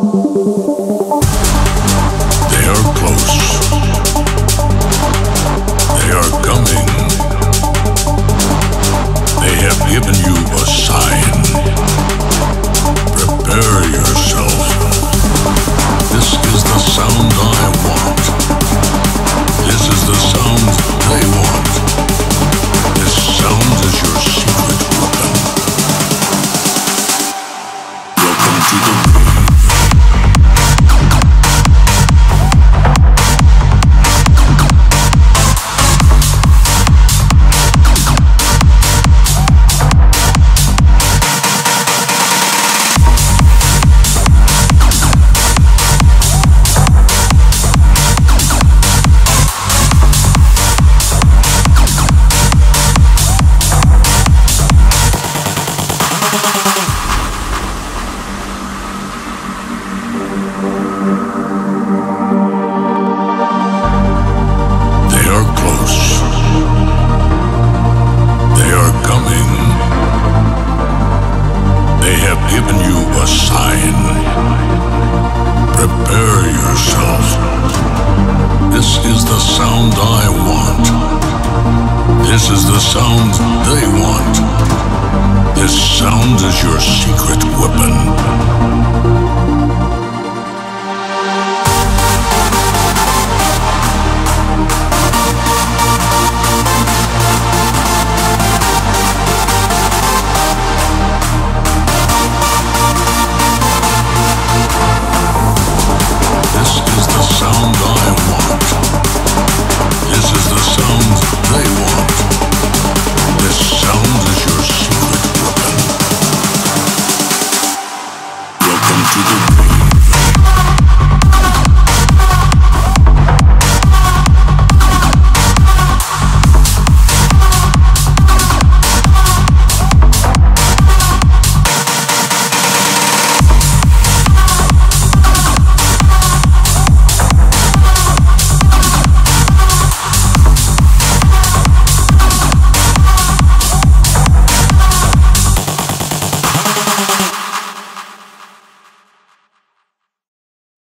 They are close. They are coming. They have given you a sign. Prepare yourself. This is the sound I want. This is the sound they want. This sound is your secret weapon. Welcome to the Rave. This is the sound they want. This sound is your secret